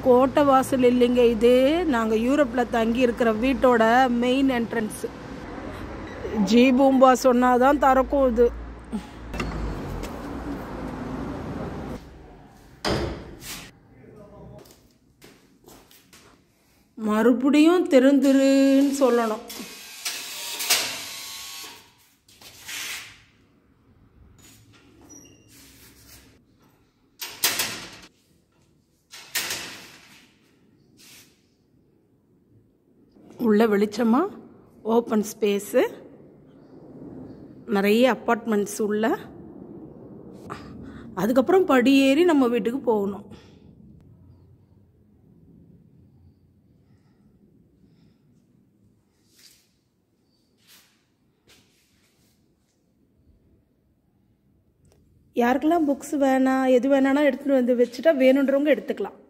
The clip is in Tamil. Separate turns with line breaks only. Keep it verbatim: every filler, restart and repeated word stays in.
கோட்டை வாசல் இல்லைங்க, இது நாங்கள் யூரோப்பில் தங்கி இருக்கிற வீட்டோட மெயின் என்ட்ரன்ஸு. ஜி பூம்பா சொன்னாதான் திறக்கும் இது. மறுபடியும் திறந்துருன்னு சொல்லணும். உள்ள வெளிச்சமாக ஓப்பன் ஸ்பேஸு, நிறைய அப்பார்ட்மெண்ட்ஸ் உள்ள. அதுக்கப்புறம் படியேறி நம்ம வீட்டுக்கு போகணும். யாருக்கெல்லாம் புக்ஸ் வேணாம், எது வேணாலும் எடுத்துகிட்டு வந்து வச்சுட்டா வேணுன்றவங்க எடுத்துக்கலாம்.